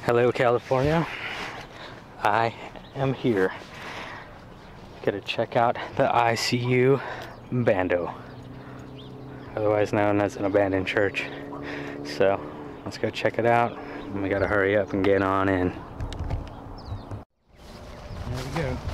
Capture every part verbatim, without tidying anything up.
Hello, California. I am here. Gotta check out the I C U Abandoned, otherwise known as an abandoned church. So let's go check it out. And we gotta hurry up and get on in. There we go.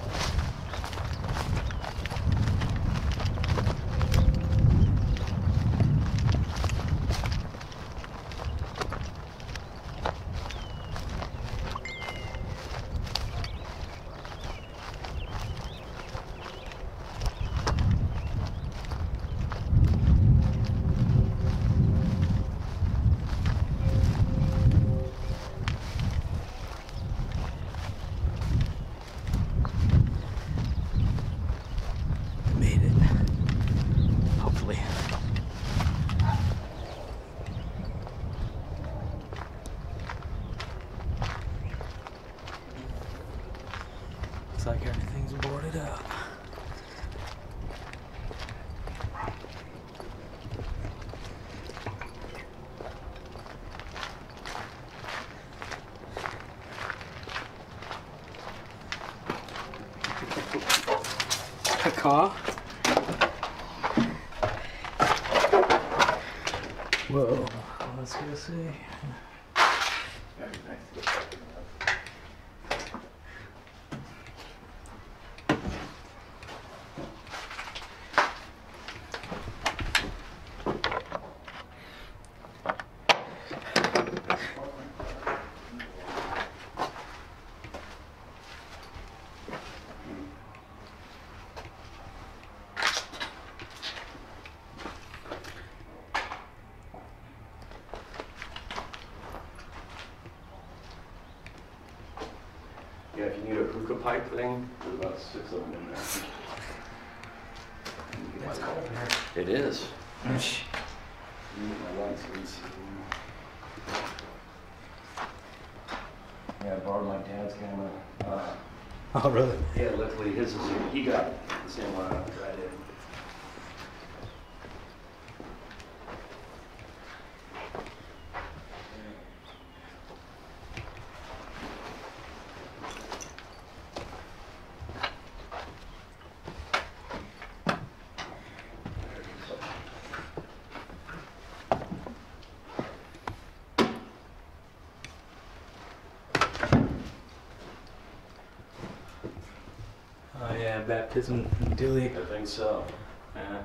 Made it. Hopefully. Looks like everything's boarded up. A car? Whoa, let's go see. Yeah, if you need a hookah pipe thing, there's about six of them in there. It's cold in here. It is. You need my lights, please. Yeah, I borrowed my dad's camera. Uh, Oh, really? yeah, luckily his is, he got the same one I did. Oh yeah, baptism duly. I think so. Yeah.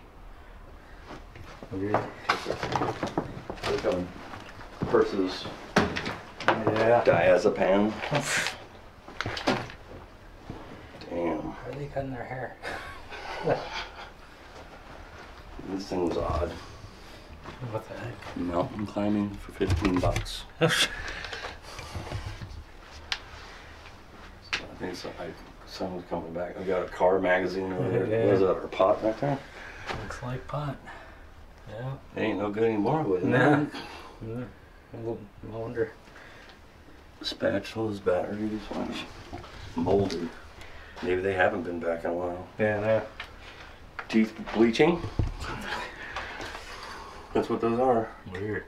Weird. Look on purses. Yeah. Diazepam. Damn. Why are they cutting their hair? This thing was odd. What the heck? Mountain climbing for fifteen bucks. I think so. I, someone's coming back. We got a car magazine over there. Yeah. What is that, our pot back there? Looks like pot. Yeah. It ain't no good anymore with it. Nah. Yeah. I wonder. Spatulas, batteries, molded. Maybe they haven't been back in a while. Yeah, no. Teeth bleaching. That's what those are. Weird.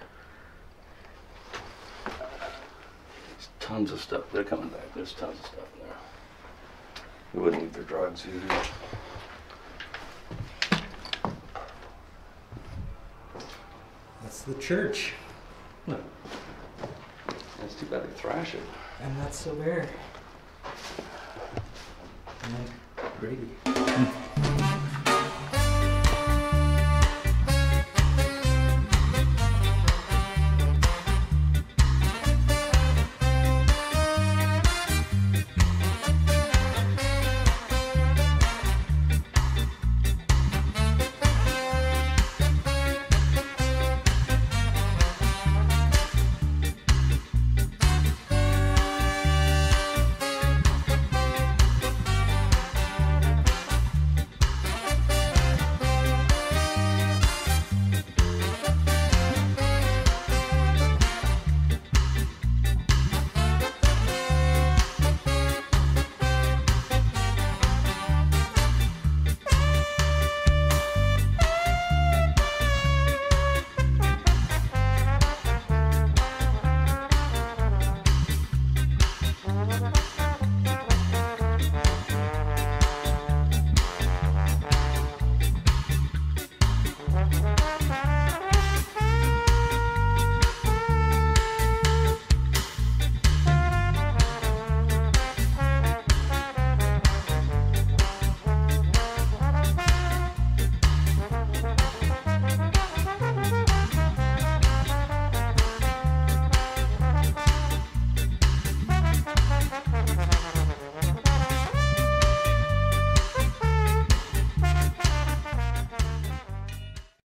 There's tons of stuff. They're coming back. There's tons of stuff in there. They wouldn't leave their drugs either. That's the church. It's too bad they thrash it. And that's so bare. And Grady.